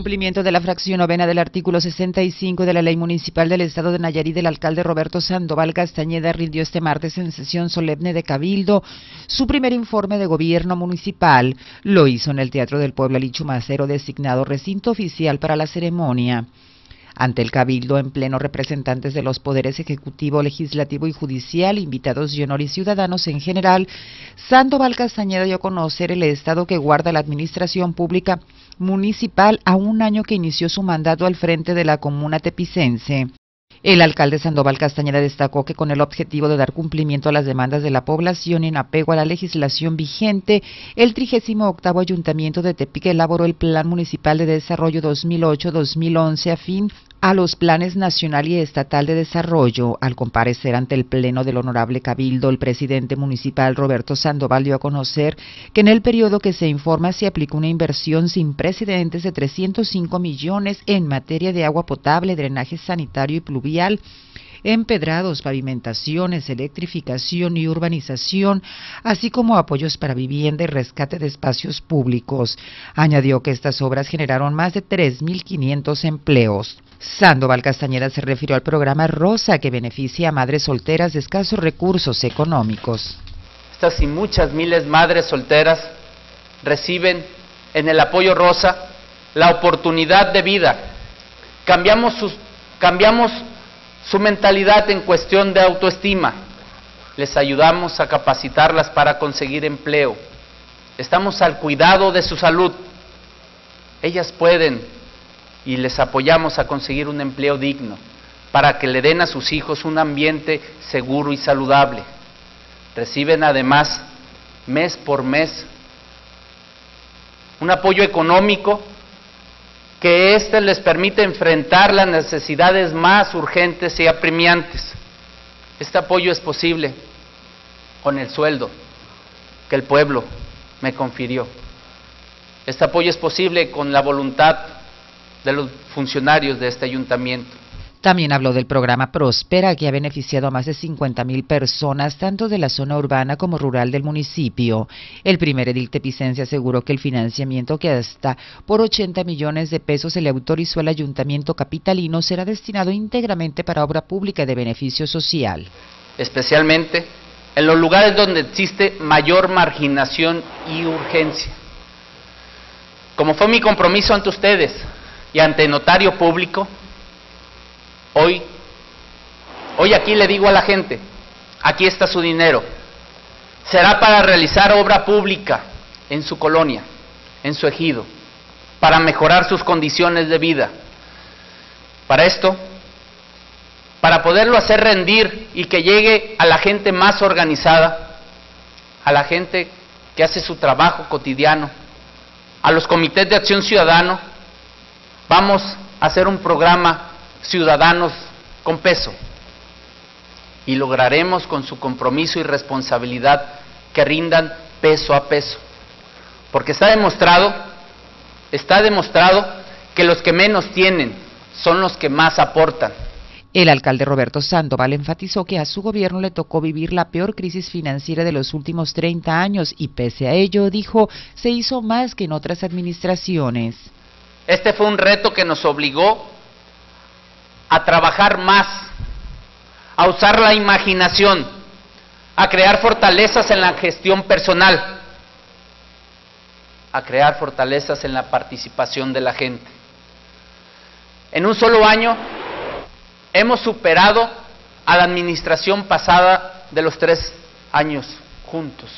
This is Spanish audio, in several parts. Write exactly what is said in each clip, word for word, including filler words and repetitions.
cumplimiento de la fracción novena del artículo sesenta y cinco de la Ley Municipal del Estado de Nayarit, el alcalde Roberto Sandoval Castañeda rindió este martes en sesión solemne de Cabildo su primer informe de gobierno municipal. Lo hizo en el Teatro del Pueblo Ali Chumacero, designado recinto oficial para la ceremonia. Ante el Cabildo en pleno, representantes de los poderes ejecutivo, legislativo y judicial, invitados y honor y ciudadanos en general, Sandoval Castañeda dio a conocer el estado que guarda la administración pública municipal a un año que inició su mandato al frente de la comuna tepicense. El alcalde Sandoval Castañeda destacó que con el objetivo de dar cumplimiento a las demandas de la población y en apego a la legislación vigente, el trigésimo octavo Ayuntamiento de Tepic elaboró el Plan Municipal de Desarrollo dos mil ocho a dos mil once afín a los planes nacional y estatal de desarrollo. Al comparecer ante el Pleno del Honorable Cabildo, el presidente municipal Roberto Sandoval dio a conocer que en el periodo que se informa se aplicó una inversión sin precedentes de trescientos cinco millones en materia de agua potable, drenaje sanitario y pluvial, empedrados, pavimentaciones, electrificación y urbanización, así como apoyos para vivienda y rescate de espacios públicos. Añadió que estas obras generaron más de tres mil quinientos empleos. Sandoval Castañeda se refirió al programa Rosa, que beneficia a madres solteras de escasos recursos económicos. Estas y muchas miles madres solteras reciben en el apoyo Rosa la oportunidad de vida. Cambiamos sus, cambiamos su mentalidad en cuestión de autoestima. Les ayudamos a capacitarlas para conseguir empleo. Estamos al cuidado de su salud. Ellas pueden y les apoyamos a conseguir un empleo digno para que le den a sus hijos un ambiente seguro y saludable. Reciben además mes por mes un apoyo económico que éste les permite enfrentar las necesidades más urgentes y apremiantes. Este apoyo es posible con el sueldo que el pueblo me confirió. Este apoyo es posible con la voluntad de los funcionarios de este ayuntamiento. También habló del programa Prospera, que ha beneficiado a más de cincuenta mil personas, tanto de la zona urbana como rural del municipio. El primer edil tepicense aseguró que el financiamiento, que hasta por ochenta millones de pesos se le autorizó al ayuntamiento capitalino, será destinado íntegramente para obra pública de beneficio social. Especialmente en los lugares donde existe mayor marginación y urgencia. Como fue mi compromiso ante ustedes y ante notario público, hoy, hoy aquí le digo a la gente, aquí está su dinero. Será para realizar obra pública en su colonia, en su ejido, para mejorar sus condiciones de vida. Para esto, para poderlo hacer rendir y que llegue a la gente más organizada, a la gente que hace su trabajo cotidiano, a los comités de acción ciudadano, vamos a hacer un programa Ciudadanos con Peso y lograremos con su compromiso y responsabilidad que rindan peso a peso, porque está demostrado, está demostrado que los que menos tienen son los que más aportan. El alcalde Roberto Sandoval enfatizó que a su gobierno le tocó vivir la peor crisis financiera de los últimos treinta años y pese a ello, dijo, se hizo más que en otras administraciones. Este fue un reto que nos obligó a trabajar más, a usar la imaginación, a crear fortalezas en la gestión personal, a crear fortalezas en la participación de la gente. En un solo año hemos superado a la administración pasada de los tres años juntos.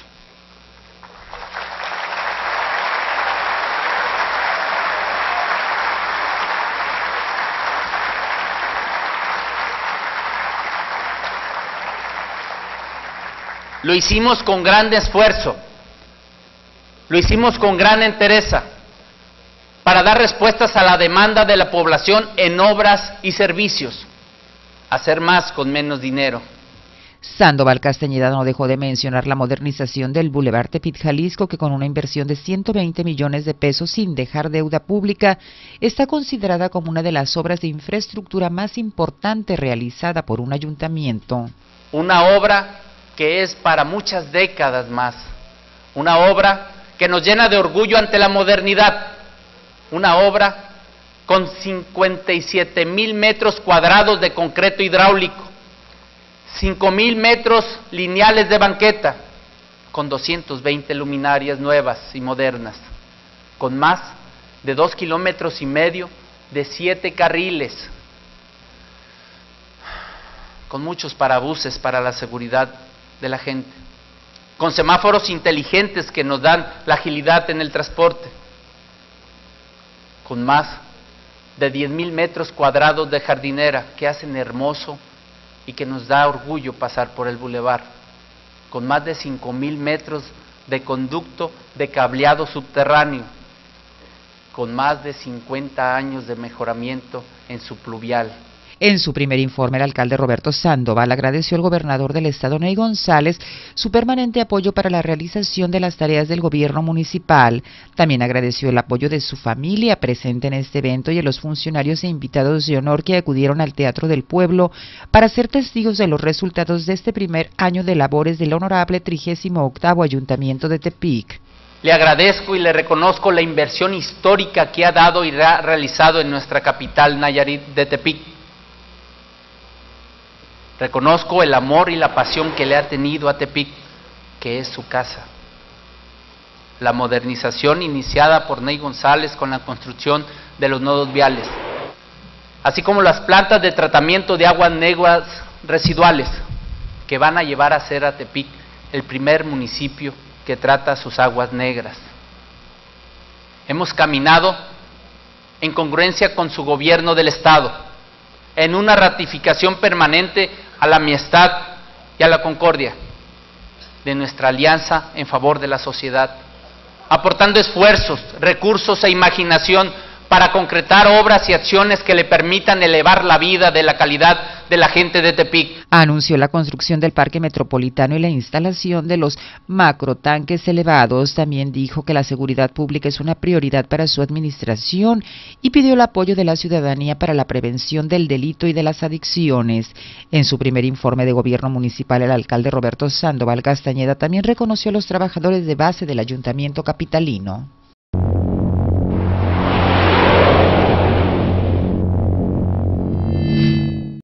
Lo hicimos con gran esfuerzo, lo hicimos con gran entereza, para dar respuestas a la demanda de la población en obras y servicios, hacer más con menos dinero. Sandoval Castañeda no dejó de mencionar la modernización del Boulevard Tepic Jalisco, que con una inversión de ciento veinte millones de pesos sin dejar deuda pública, está considerada como una de las obras de infraestructura más importante realizada por un ayuntamiento. Una obra que es para muchas décadas más, una obra que nos llena de orgullo ante la modernidad, una obra con cincuenta y siete mil metros cuadrados de concreto hidráulico, cinco mil metros lineales de banqueta, con doscientas veinte luminarias nuevas y modernas, con más de dos kilómetros y medio de siete carriles, con muchos parabuses para la seguridad de la gente, con semáforos inteligentes que nos dan la agilidad en el transporte, con más de diez mil metros cuadrados de jardinera que hacen hermoso y que nos da orgullo pasar por el bulevar, con más de cinco mil metros de conducto de cableado subterráneo, con más de cincuenta años de mejoramiento en su pluvial. En su primer informe, el alcalde Roberto Sandoval agradeció al gobernador del estado, Ney González, su permanente apoyo para la realización de las tareas del gobierno municipal. También agradeció el apoyo de su familia presente en este evento y a los funcionarios e invitados de honor que acudieron al Teatro del Pueblo para ser testigos de los resultados de este primer año de labores del honorable trigésimo octavo Ayuntamiento de Tepic. Le agradezco y le reconozco la inversión histórica que ha dado y ha realizado en nuestra capital Nayarit de Tepic. Reconozco el amor y la pasión que le ha tenido a Tepic, que es su casa. La modernización iniciada por Ney González con la construcción de los nodos viales, así como las plantas de tratamiento de aguas negras residuales, que van a llevar a ser a Tepic el primer municipio que trata sus aguas negras. Hemos caminado en congruencia con su gobierno del estado, en una ratificación permanente a la amistad y a la concordia de nuestra alianza en favor de la sociedad, aportando esfuerzos, recursos e imaginación para concretar obras y acciones que le permitan elevar la vida de la calidad de la gente de Tepic. Anunció la construcción del parque metropolitano y la instalación de los macrotanques elevados. También dijo que la seguridad pública es una prioridad para su administración y pidió el apoyo de la ciudadanía para la prevención del delito y de las adicciones. En su primer informe de gobierno municipal, el alcalde Roberto Sandoval Castañeda también reconoció a los trabajadores de base del ayuntamiento capitalino.